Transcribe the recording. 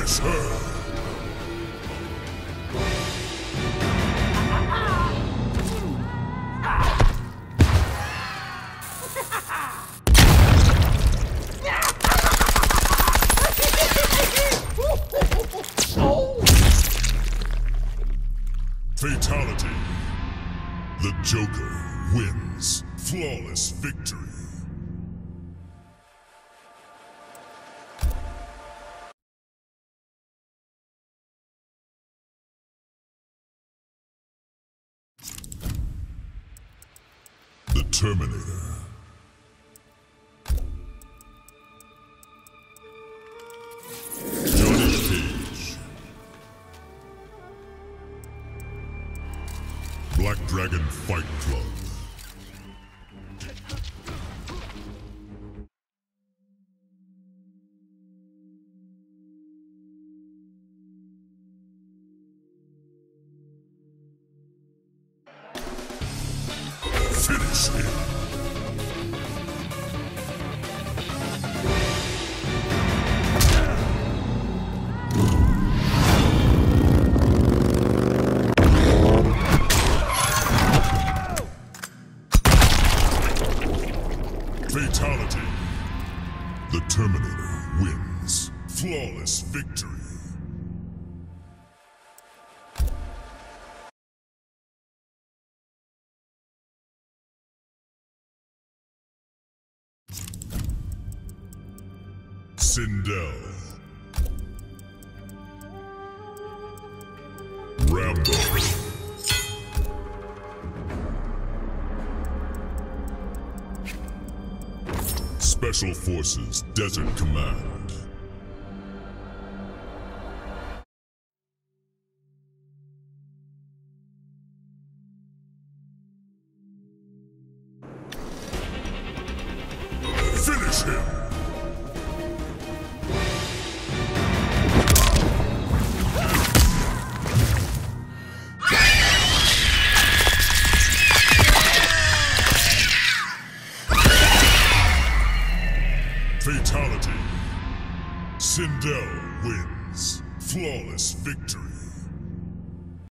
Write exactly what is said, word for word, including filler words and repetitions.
Finish her! Fatality. The Joker wins. Flawless victory. The Terminator. Johnny Cage. Black Dragon Fight Club. Finish him. Fatality. The Terminator wins. Flawless victory. Sindel. Rambo. Special Forces Desert Command. Finish him! Fatality. Sindel wins. Flawless victory.